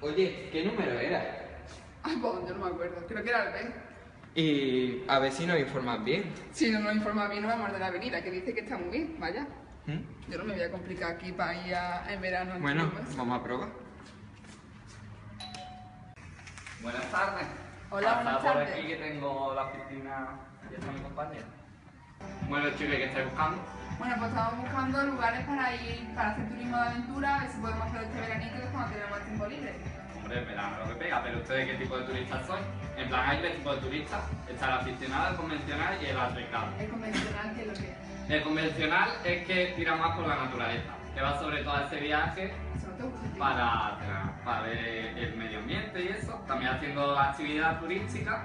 Oye, ¿qué número era? Ay, pues yo no me acuerdo. Creo que era el B. Y a ver si nos informan bien. Si no nos informa bien, no vamos de la avenida, que dice que está muy bien. Vaya. ¿Mm? Yo no me voy a complicar aquí para ir en verano. Bueno, vamos a probar. Buenas tardes. Hola, buenas Pasa tardes. por aquí que tengo la piscina y está mi compañero. Bueno, chicos, ¿qué estáis buscando? Bueno, pues estamos buscando lugares para ir, para hacer turismo de aventura, a ver si podemos hacer este veranito, que es cuando tenemos el tiempo libre. Hombre, el verano lo que pega, pero ¿ustedes qué tipo de turistas sois? En plan, hay tres tipos de turistas. Está el aficionado, el convencional y el arriesgado. El convencional, que es lo que es. El convencional es que tira más por la naturaleza, que va sobre todo a ese viaje Eso no te gusta, tío. para ver el medio ambiente y eso. También haciendo actividad turística,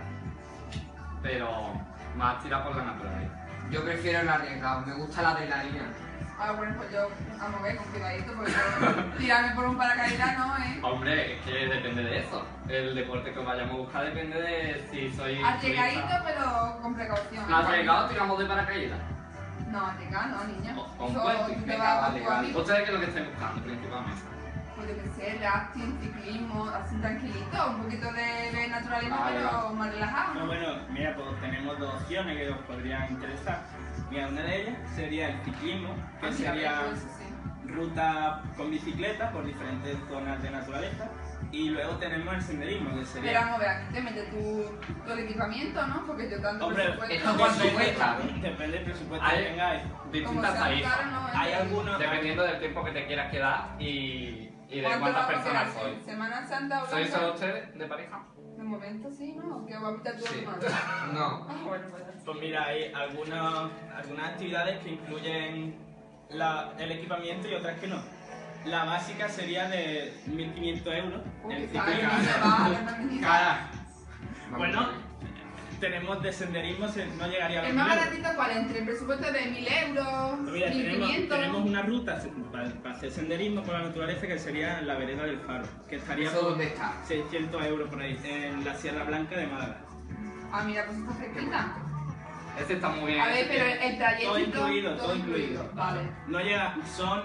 pero más tira por la naturaleza. Yo prefiero el arriesgado, me gusta la adrenalina. Ah, bueno, pues yo, vamos a ver, con cuidadito, porque yo tirarme por un paracaídas no, ¿eh? Hombre, es que depende de eso. El deporte que os vayamos a buscar depende de si sois Arriesgadito, turistas. pero con precaución. Arriesgado tiramos de paracaídas. No, arriesgado no, niña. Con Eso, puente. tú te Venga, vas vale, con tu vale. amigo. ¿Ustedes qué es lo que estáis buscando principalmente? Pues yo qué sé, rafting, ciclismo, así tranquilito, un poquito de naturaleza, Vale, pero más relajado, No, ¿no? bueno, mira, pues tenemos dos opciones que os podrían interesar. Mira, una de ellas sería el ciclismo, que Ah, mira, sería pues eso sí. ruta con bicicleta por diferentes zonas de naturaleza. Y luego tenemos el senderismo, que Pero sería... vamos a ver, aquí te metes tu el equipamiento, ¿no? Porque yo tanto Hombre, presupuesto... ¿esto cuánto cuesta? Depende del presupuesto Hay- que tengáis. Como Distintas sea muy tarifas. caro, no, Hay algunos... Dependiendo del tiempo que te quieras quedar y de ¿Cuánto cuántas vamos a personas quedar? sois. ¿Semana Santa o ¿Sois Blanca? solo ustedes de pareja? De momento sí, ¿no? Que va a mitad todo Sí. el mundo. No. Ah, bueno, pues ya. Pues mira, hay algunas actividades que incluyen el equipamiento y otras que no. La básica sería de 1.500 euros. Uy, el que sabe, ciclismo. niña, va, la niña. Cara. Bueno, tenemos de senderismo, no llegaría a los ¿El más 1.000 euros. baratito cuál? ¿Entre el presupuesto de 1.000 euros, Pues mira, 1.500? tenemos una ruta para hacer senderismo por la naturaleza que sería la vereda del Faro, que estaría ¿Eso por dónde está? 600 euros por ahí, en la Sierra Blanca de Málaga. Ah, mira, pues está cerquita. Ese está muy bien. A ver, ese pero tiene- el trayecto... Todo incluido, todo incluido. Vale. No llega, son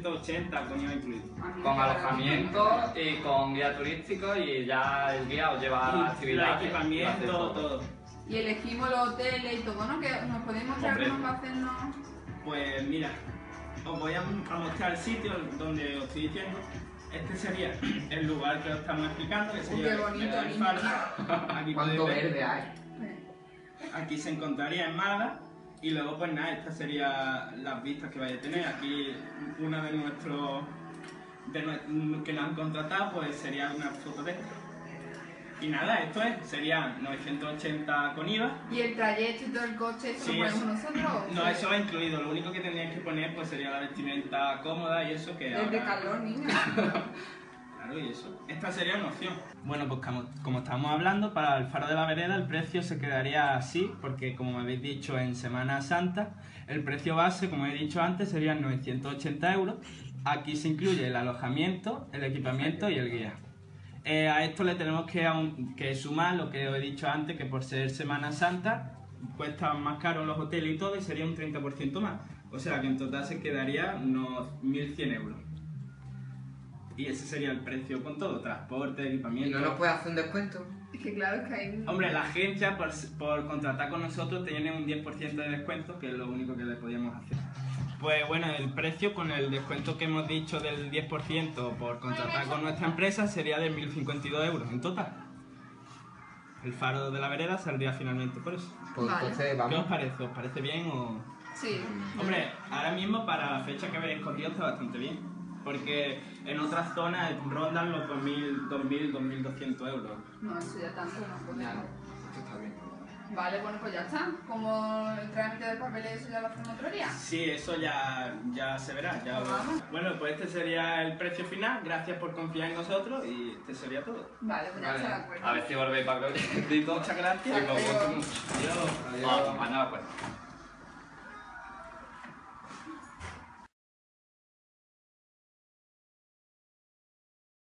980 con IVA incluido. Ah, mira, Con qué alojamiento y con guía turístico y ya el guía os lleva a la Y actividad. el equipamiento, todo. Y elegimos los hoteles y todo, ¿no? Que nos podemos mostrar Hombre. cómo va a hacernos... Pues mira, os voy a mostrar el sitio donde os estoy diciendo. Este sería el lugar que os estamos explicando, que sería qué bonito, Vereda del niño. Faro. Aquí ¿Cuánto podéis ver. verde hay? Aquí se encontraría en Málaga y luego pues nada, estas serían las vistas que vais a tener. Aquí una de nuestros que nos han contratado pues sería una foto de esto. Y nada, esto sería 980 con IVA. ¿Y el trayecto y todo el coche, eso Sí, lo ponemos eso- nosotros? o No, qué? eso va incluido, lo único que tendríais que poner pues sería la vestimenta cómoda y eso que Es de ahora- calor, niña. Claro, y eso. Esta sería una opción. Bueno, pues como estábamos hablando, para el Faro de la Vereda el precio se quedaría así, porque como me habéis dicho en Semana Santa, el precio base, como he dicho antes, serían 980 euros. Aquí se incluye el alojamiento, el equipamiento y el guía. A esto le tenemos que sumar lo que os he dicho antes, que por ser Semana Santa cuestan más caros los hoteles y todo, y sería un 30% más. O sea que en total se quedaría unos 1.100 euros. Y ese sería el precio con todo, transporte, ¿Y equipamiento. no nos puede hacer un descuento? Es que claro, es que hay... Hombre, la agencia por contratar con nosotros tiene un 10% de descuento, que es lo único que le podíamos hacer. Pues bueno, el precio con el descuento que hemos dicho del 10% por contratar con nuestra empresa sería de 1.052 euros en total. El Faro de la Vereda saldría finalmente por eso. Pues Vale. entonces ¿Qué os vamos. parece? ¿Os parece bien o...? Sí. Hombre, ahora mismo para la fecha que habéis escogido está bastante bien. Porque en otras zonas rondan los 2.000, 2.200 euros. No, eso ya tanto no Ya, podemos. esto está bien. Vale, bueno, pues ya está. Como el trámite del papel, eso ya lo hacemos otro día. Sí, eso ya se verá. Pues vamos. Bueno, pues este sería el precio final. Gracias por confiar en nosotros y este sería todo. Vale, pues ya Vale. está de acuerdo. A ver si volvéis para que os Muchas gracias. Y con gusto. Adiós. Vamos, pues nada, pues.